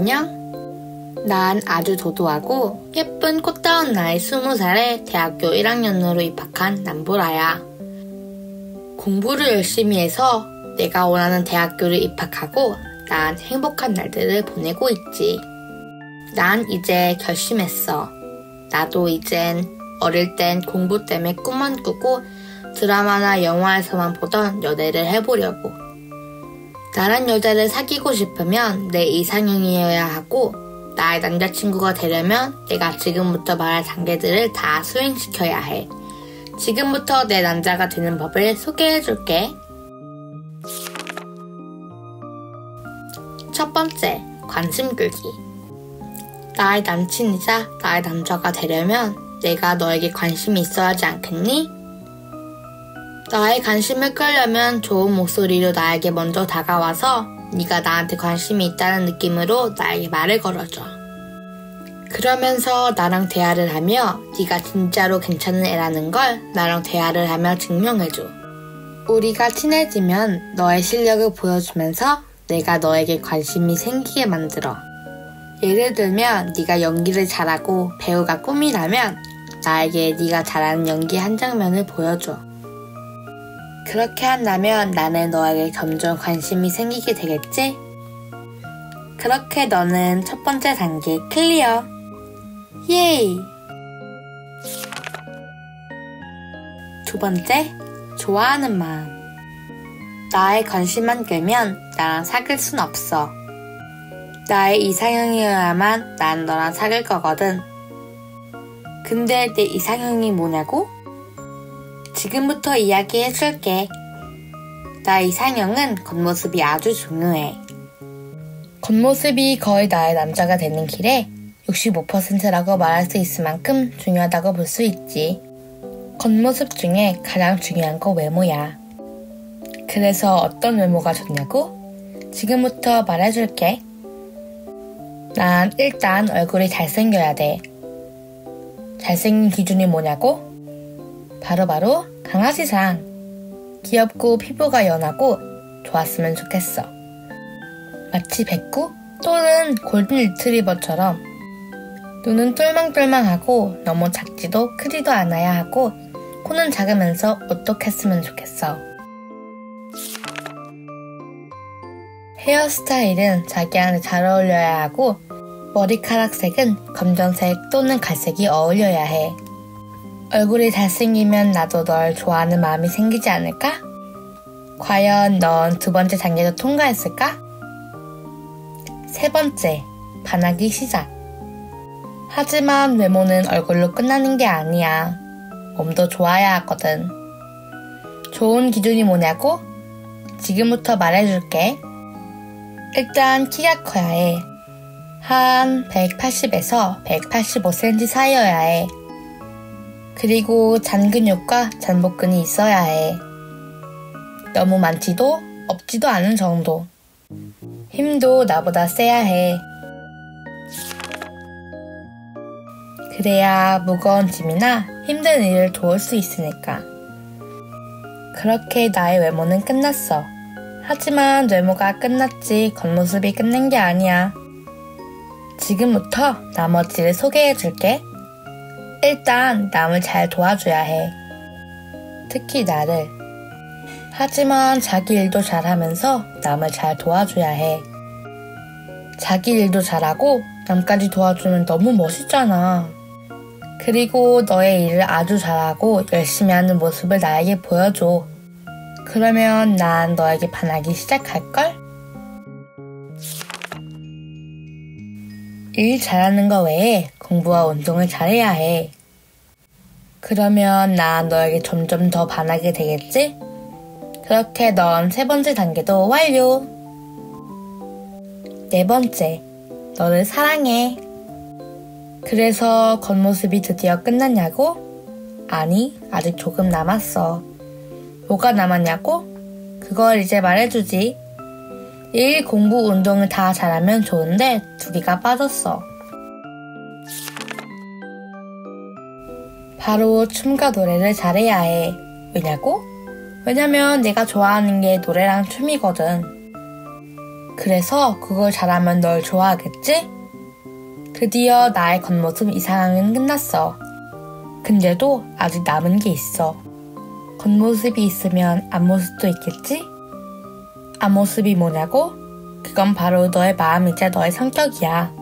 안녕? 난 아주 도도하고 예쁜 꽃다운 나이 20살에 대학교 1학년으로 입학한 남보라야. 공부를 열심히 해서 내가 원하는 대학교를 입학하고 난 행복한 날들을 보내고 있지. 난 이제 결심했어. 나도 이젠 어릴 땐 공부 때문에 꿈만 꾸고 드라마나 영화에서만 보던 연애를 해보려고. 나란 여자를 사귀고 싶으면 내 이상형이어야 하고 나의 남자친구가 되려면 내가 지금부터 말할 단계들을 다 수행시켜야 해. 지금부터 내 남자가 되는 법을 소개해줄게. 첫 번째, 관심 끌기. 나의 남친이자 나의 남자가 되려면 내가 너에게 관심이 있어야 하지 않겠니? 나의 관심을 끌려면 좋은 목소리로 나에게 먼저 다가와서 네가 나한테 관심이 있다는 느낌으로 나에게 말을 걸어줘. 그러면서 나랑 대화를 하며 네가 진짜로 괜찮은 애라는 걸 나랑 대화를 하며 증명해줘. 우리가 친해지면 너의 실력을 보여주면서 내가 너에게 관심이 생기게 만들어. 예를 들면 네가 연기를 잘하고 배우가 꿈이라면 나에게 네가 잘하는 연기 한 장면을 보여줘. 그렇게 한다면 나는 너에게 점점 관심이 생기게 되겠지? 그렇게 너는 첫 번째 단계 클리어! 예이! 두 번째, 좋아하는 마음. 나의 관심만 끌면 나랑 사귈 순 없어. 나의 이상형이어야만 난 너랑 사귈 거거든. 근데 내 이상형이 뭐냐고? 지금부터 이야기해줄게. 나 이상형은 겉모습이 아주 중요해. 겉모습이 거의 나의 남자가 되는 길에 65%라고 말할 수 있을 만큼 중요하다고 볼 수 있지. 겉모습 중에 가장 중요한 거 외모야. 그래서 어떤 외모가 좋냐고? 지금부터 말해줄게. 난 일단 얼굴이 잘생겨야 돼. 잘생긴 기준이 뭐냐고? 바로 강아지상. 귀엽고 피부가 연하고 좋았으면 좋겠어. 마치 백구 또는 골든 리트리버처럼 눈은 똘망똘망하고 너무 작지도 크지도 않아야 하고 코는 작으면서 오똑했으면 좋겠어. 헤어스타일은 자기한테 잘 어울려야 하고 머리카락 색은 검정색 또는 갈색이 어울려야 해. 얼굴이 잘생기면 나도 널 좋아하는 마음이 생기지 않을까? 과연 넌 두 번째 단계도 통과했을까? 세 번째, 반하기 시작. 하지만 외모는 얼굴로 끝나는 게 아니야. 몸도 좋아야 하거든. 좋은 기준이 뭐냐고? 지금부터 말해줄게. 일단 키가 커야 해. 한 180에서 185cm 사이여야 해. 그리고 잔근육과 잔복근이 있어야 해. 너무 많지도 없지도 않은 정도. 힘도 나보다 세야 해. 그래야 무거운 짐이나 힘든 일을 도울 수 있으니까. 그렇게 나의 외모는 끝났어. 하지만 외모가 끝났지 겉모습이 끝낸 게 아니야. 지금부터 나머지를 소개해줄게. 일단 남을 잘 도와줘야 해. 특히 나를. 하지만 자기 일도 잘하면서 남을 잘 도와줘야 해. 자기 일도 잘하고 남까지 도와주면 너무 멋있잖아. 그리고 너의 일을 아주 잘하고 열심히 하는 모습을 나에게 보여줘. 그러면 난 너에게 반하기 시작할걸? 일 잘하는 거 외에 공부와 운동을 잘해야 해. 그러면 난 너에게 점점 더 반하게 되겠지? 그렇게 넌 세 번째 단계도 완료! 네 번째, 너를 사랑해. 그래서 겉모습이 드디어 끝났냐고? 아니, 아직 조금 남았어. 뭐가 남았냐고? 그걸 이제 말해주지. 일, 공부, 운동을 다 잘하면 좋은데 두 개가 빠졌어. 바로 춤과 노래를 잘해야 해. 왜냐고? 왜냐면 내가 좋아하는 게 노래랑 춤이거든. 그래서 그걸 잘하면 널 좋아하겠지? 드디어 나의 겉모습 이상형은 끝났어. 근데도 아직 남은 게 있어. 겉모습이 있으면 앞모습도 있겠지? 앞모습이 뭐냐고? 그건 바로 너의 마음이자 너의 성격이야.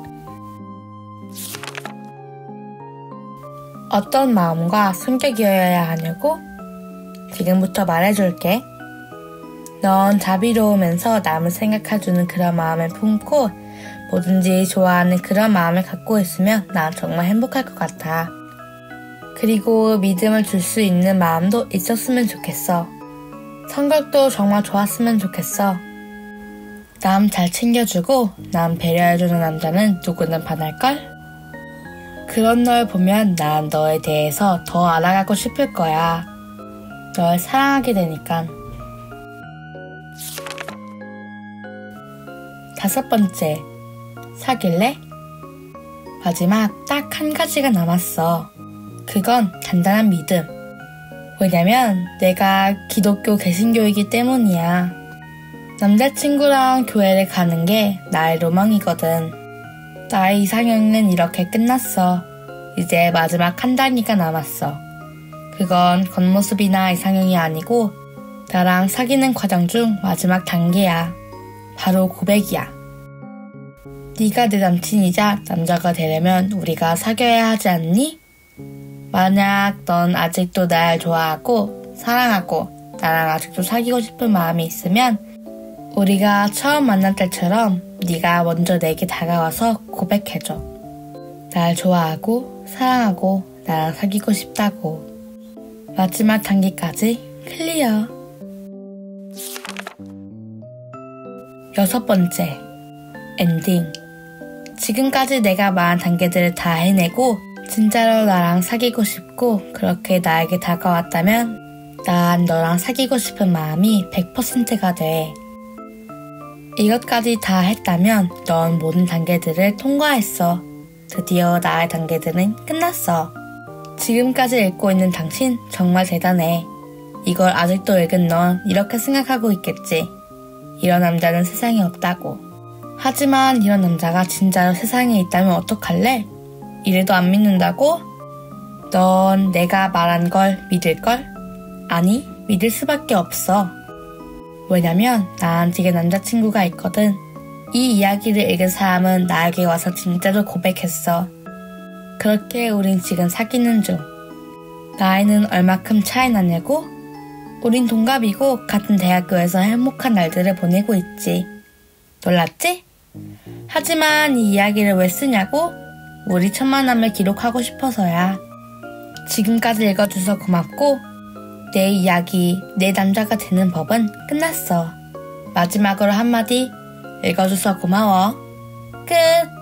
어떤 마음과 성격이어야 하냐고? 지금부터 말해줄게. 넌 자비로우면서 남을 생각해주는 그런 마음을 품고 뭐든지 좋아하는 그런 마음을 갖고 있으면 난 정말 행복할 것 같아. 그리고 믿음을 줄 수 있는 마음도 있었으면 좋겠어. 성격도 정말 좋았으면 좋겠어. 남 잘 챙겨주고 남 배려해주는 남자는 누구나 반할걸? 그런 널 보면 난 너에 대해서 더 알아가고 싶을 거야. 널 사랑하게 되니까. 5번째, 사귈래? 마지막 딱 한 가지가 남았어. 그건 단단한 믿음. 왜냐면 내가 기독교 개신교이기 때문이야. 남자친구랑 교회를 가는 게 나의 로망이거든. 나의 이상형은 이렇게 끝났어. 이제 마지막 한 단위가 남았어. 그건 겉모습이나 이상형이 아니고 나랑 사귀는 과정 중 마지막 단계야. 바로 고백이야. 네가 내 남친이자 남자가 되려면 우리가 사귀어야 하지 않니? 만약 넌 아직도 날 좋아하고 사랑하고 나랑 아직도 사귀고 싶은 마음이 있으면 우리가 처음 만날 때처럼 네가 먼저 내게 다가와서 고백해줘. 날 좋아하고 사랑하고 나랑 사귀고 싶다고. 마지막 단계까지 클리어. 6번째, 엔딩. 지금까지 내가 말한 단계들을 다 해내고 진짜로 나랑 사귀고 싶고 그렇게 나에게 다가왔다면 난 너랑 사귀고 싶은 마음이 100%가 돼. 이것까지 다 했다면 넌 모든 단계들을 통과했어. 드디어 나의 단계들은 끝났어. 지금까지 읽고 있는 당신 정말 대단해. 이걸 아직도 읽은 넌 이렇게 생각하고 있겠지. 이런 남자는 세상에 없다고. 하지만 이런 남자가 진짜로 세상에 있다면 어떡할래? 이래도 안 믿는다고? 넌 내가 말한 걸 믿을걸? 아니, 믿을 수밖에 없어. 왜냐면 난 지금 남자친구가 있거든. 이 이야기를 읽은 사람은 나에게 와서 진짜로 고백했어. 그렇게 우린 지금 사귀는 중. 나이는 얼마큼 차이 나냐고? 우린 동갑이고 같은 대학교에서 행복한 날들을 보내고 있지. 놀랐지? 하지만 이 이야기를 왜 쓰냐고? 우리 첫 만남을 기록하고 싶어서야. 지금까지 읽어줘서 고맙고 내 이야기, 내 남자가 되는 법은 끝났어. 마지막으로 한마디, 읽어줘서 고마워. 끝!